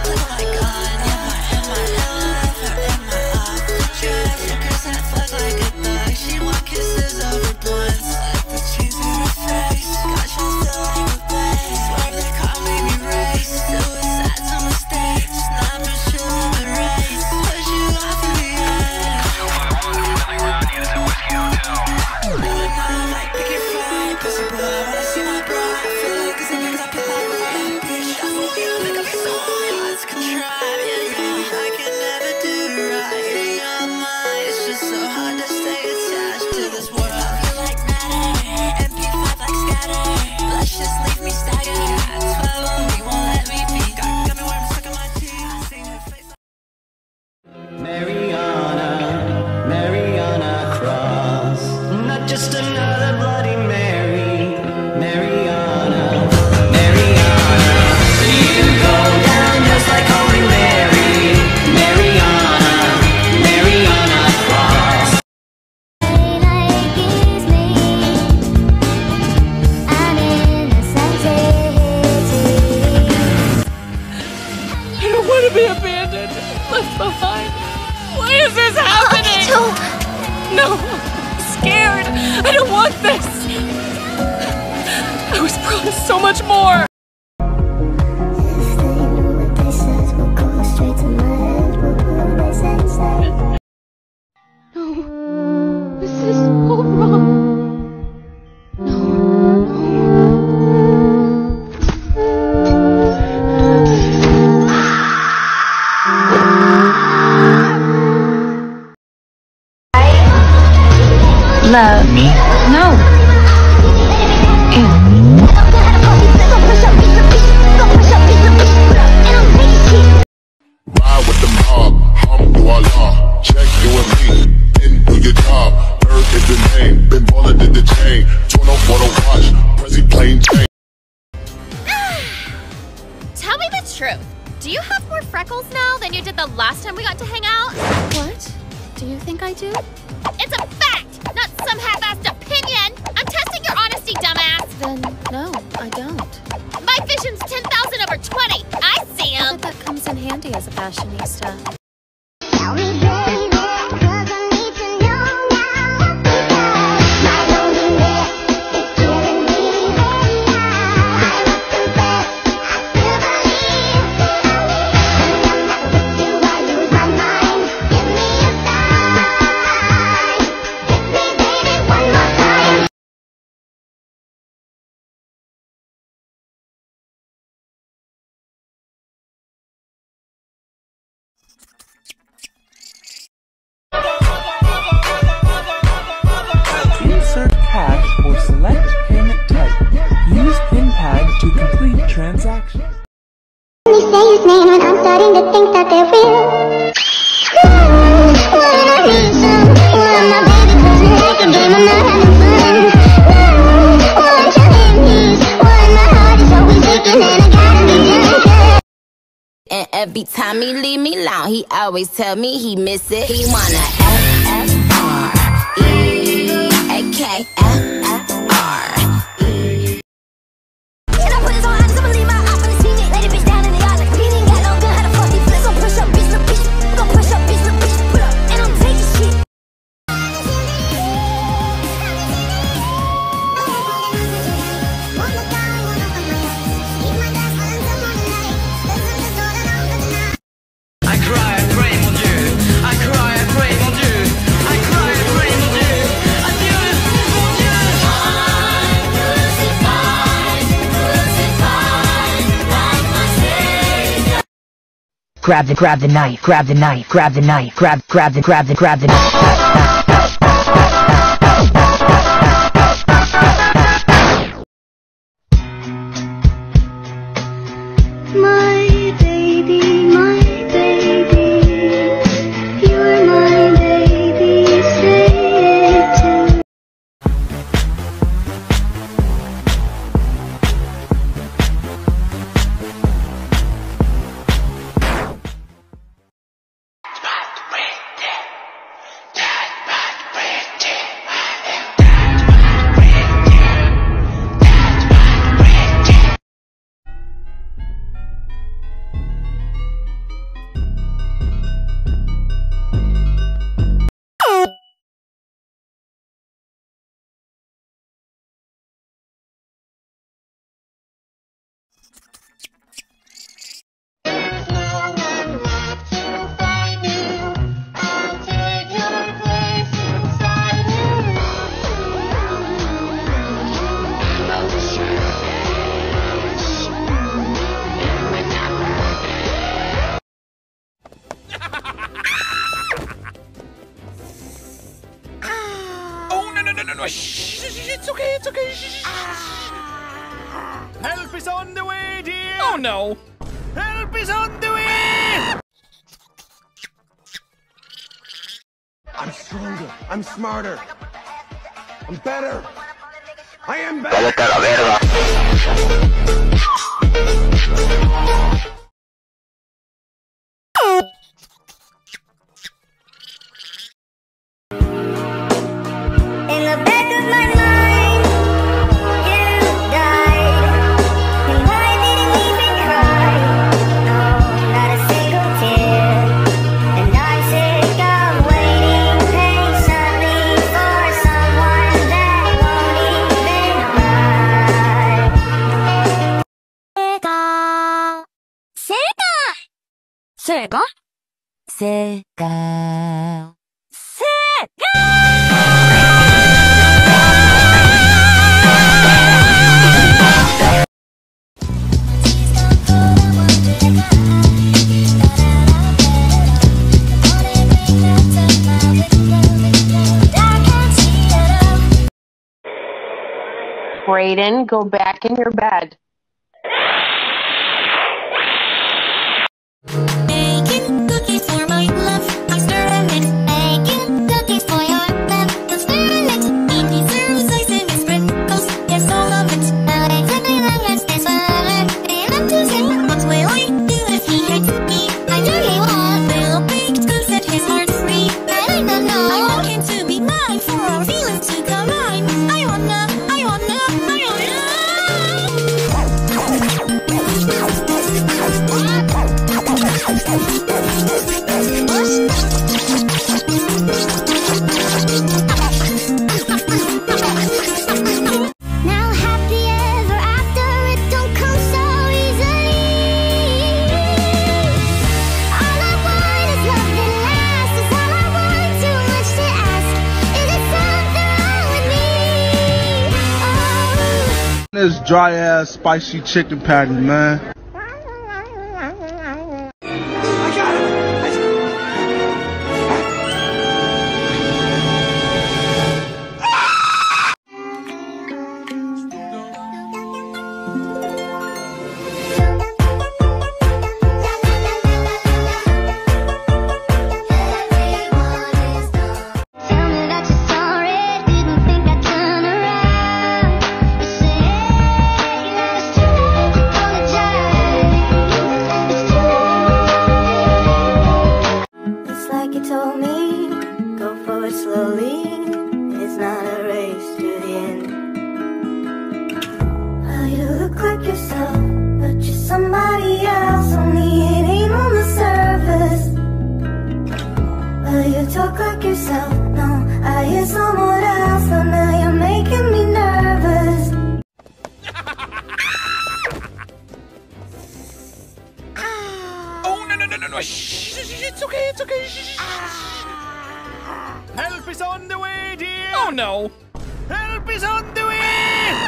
Be abandoned, left behind. Why is this happening? No, I'm scared. I don't want this. I was promised so much more. No, this is all wrong. Love me? No. Ride with the mob, alhamdulillah. Check you and me, and do your job. Earth is the name, been ballin' in the chain. Turn up what I watch, Prezi plain chain. Tell me the truth. Do you have more freckles now than you did the last time we got to hang out? What? Do you think I do? It's a fact, not some half-assed opinion. I'm testing your honesty, dumbass. Then, no, I don't. My vision's 10,000 over 20. I see him. But that comes in handy as a fashionista. Tell me, baby, 'cause I need to know now. My loneliness is killing me every night. I confess, I still believe. When I'm not with you, I lose my mind. Give me a sign. Hit me, baby, one more time. Insert cash or select payment type. Use PIN pad to complete transaction. Let me say his name and I'm starting to think that they're real. When I need some, when my baby calls me like a game, I'm not having fun. When telling news, when my heart is always aching and I gotta be done. And every time he leave me alone, he always tell me he miss it. He wanna F-F-R-E-A-K-F-F-R. And I put this on, I'ma leave my eye for the scene. Lay the bitch down in the yard like a beanie. Got no gun, how the fuck these flicks gon' push up, bitch, little bitch. Gon' push up, bitch, little bitch, put up. And I'm taking shit. I cry, I pray, mon Dieu. I cry, I pray, mon Dieu. I cry, I pray, mon Dieu. Adieu, mon Dieu. I'm crucified, crucified, like my Savior. Grab the knife, grab the knife, grab the knife, grab the knife. My baby, you're my baby, say it too. That no. Shh. It's okay. It's okay. Help is on the way, dear. Oh no. Help is on the way. I'm stronger. I'm smarter. I'm better. I am better. Cállate a la verga. In the back of my mind, you died, and I didn't even cry, no, not a single tear. And I'm sick of waiting patiently for someone that won't even cry. Brayden, go back in your bed. Baking cookies for my love, experiment. Baking cookies for your love, experiment. It deserves icing and sprinkles, yes, all of it. Not exactly long as this one. Enough to say, what will I do if he hates me? I really want little baked goods set his heart free. But I don't know. I want him to be mine for our feelings to combine. I wanna. Now happy ever after, it don't come so easily. All I want is love that lasts. Is all I want, too much to ask. Is it something wrong with me? Oh. This dry ass spicy chicken patty, man. Told me, go forward slowly. It's not a race to the end. You look like yourself, but you're somebody else. Only it ain't on the surface. You talk like yourself. No, I hear someone else. So now you're making me nervous. Oh no. Shh. It's okay. It's okay. Help is on the way, dear. Oh no. Help is on the way.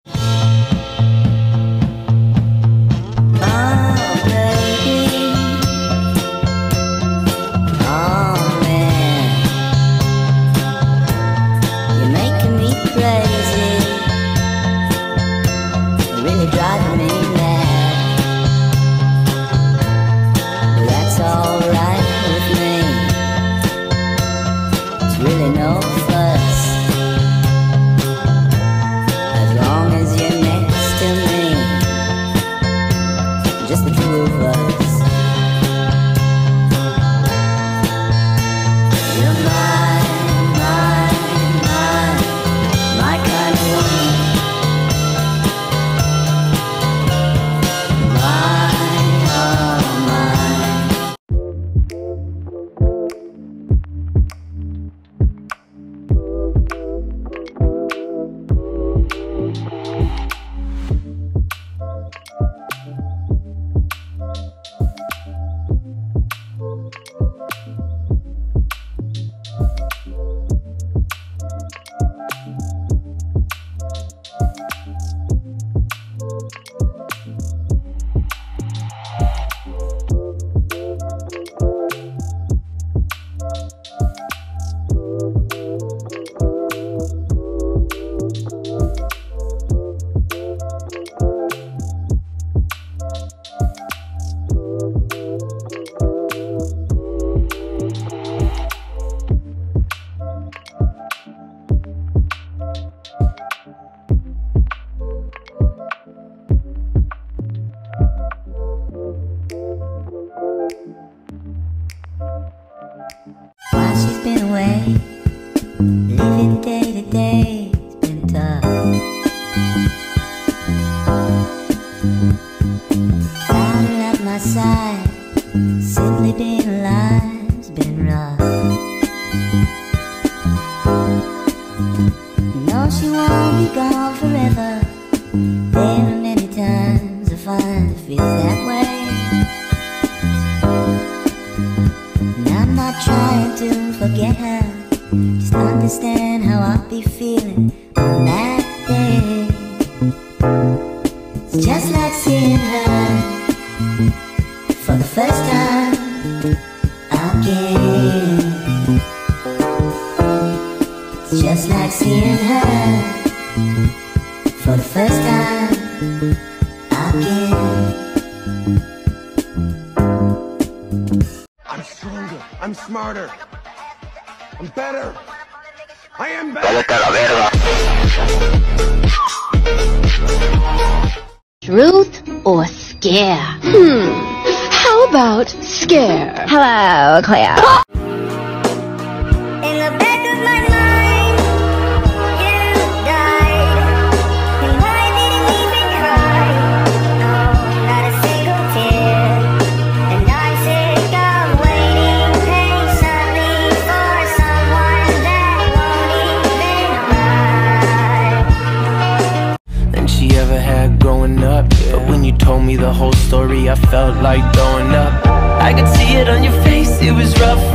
Driving me mad, but that's alright with me. It's really no fuss. been away. Living day to day has been tough. Found her at my side, simply being alive's been rough. No, she won't be gone forever. There are many times I find it feels that way. And I'm not trying to forget her, just understand how I'll be feeling on that day. It's just like seeing her for the first time again. It's just like seeing her for the first time again. I'm stronger. I'm smarter. I'm better. I am better. Truth or scare? How about scare? Hello, Claire. In the back of my mind, you died. And I didn't even cry. No, not a single tear. And I'm sick of waiting patiently for someone that won't even arrive. Than she ever had growing up, but when you told me the whole story, I felt like throwing up. I could see it on your face, it was rough.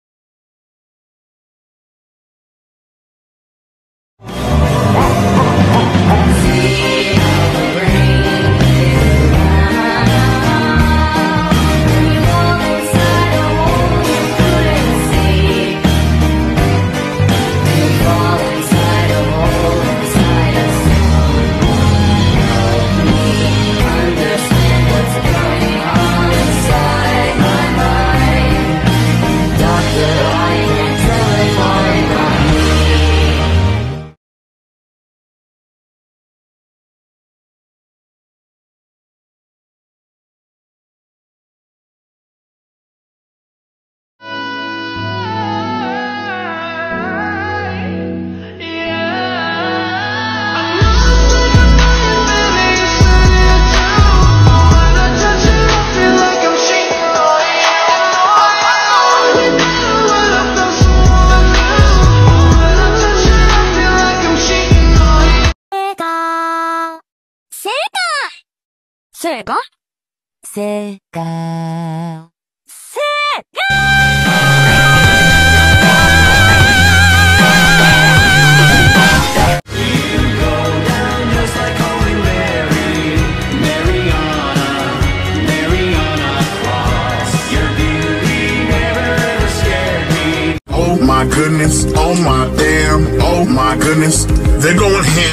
Oh my goodness, oh my damn, oh my goodness, they're going ham.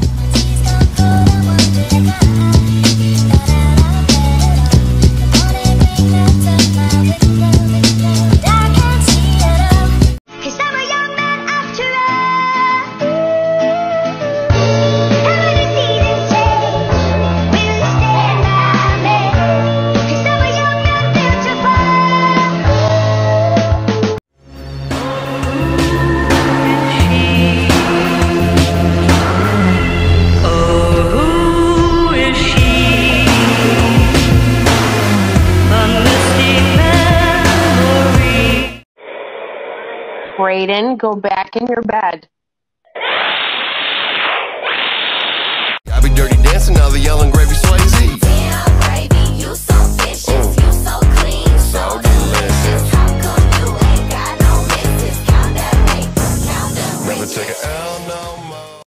Brayden, go back in your bed. I be dirty dancing, now the yelling gravy Swayze. Damn, baby, you so vicious, you so clean, so delicious. How come you ain't got no misses? Count that paper, count that riches. Never take an L no more.